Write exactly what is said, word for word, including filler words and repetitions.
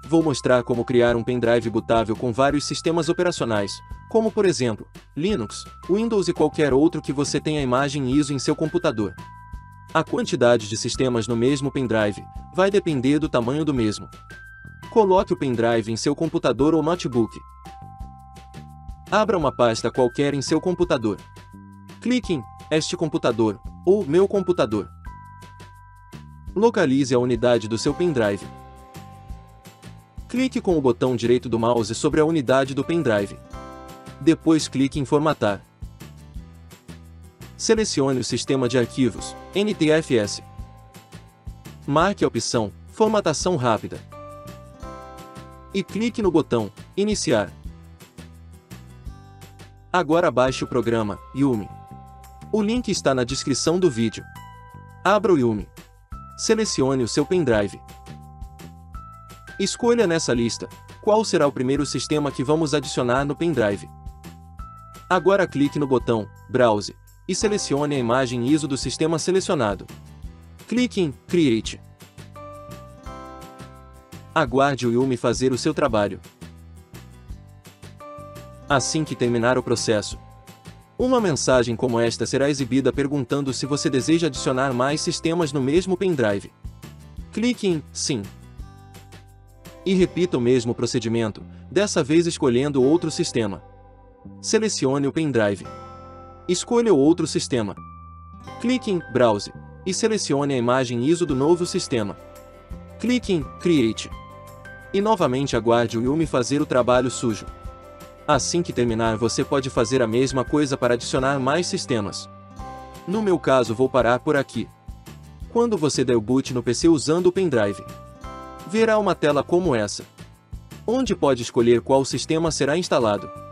vou mostrar como criar um pendrive bootável com vários sistemas operacionais, como por exemplo, Linux, Windows e qualquer outro que você tenha imagem I S O em seu computador. A quantidade de sistemas no mesmo pendrive vai depender do tamanho do mesmo. Coloque o pendrive em seu computador ou notebook. Abra uma pasta qualquer em seu computador. Clique em Este computador ou Meu computador. Localize a unidade do seu pendrive. Clique com o botão direito do mouse sobre a unidade do pendrive. Depois clique em Formatar. Selecione o sistema de arquivos, N T F S. Marque a opção Formatação rápida. E clique no botão Iniciar. Agora baixe o programa Yumi. O link está na descrição do vídeo. Abra o Yumi. Selecione o seu pendrive. Escolha nessa lista qual será o primeiro sistema que vamos adicionar no pendrive. Agora clique no botão Browse e selecione a imagem I S O do sistema selecionado. Clique em Create. Aguarde o Yumi fazer o seu trabalho. Assim que terminar o processo, uma mensagem como esta será exibida perguntando se você deseja adicionar mais sistemas no mesmo pendrive. Clique em Sim. E repita o mesmo procedimento, dessa vez escolhendo outro sistema. Selecione o pendrive. Escolha o outro sistema. Clique em Browse e selecione a imagem I S O do novo sistema. Clique em Create. E novamente aguarde o Yumi fazer o trabalho sujo. Assim que terminar, você pode fazer a mesma coisa para adicionar mais sistemas. No meu caso, vou parar por aqui. Quando você der o boot no P C usando o pendrive, verá uma tela como essa, onde pode escolher qual sistema será instalado.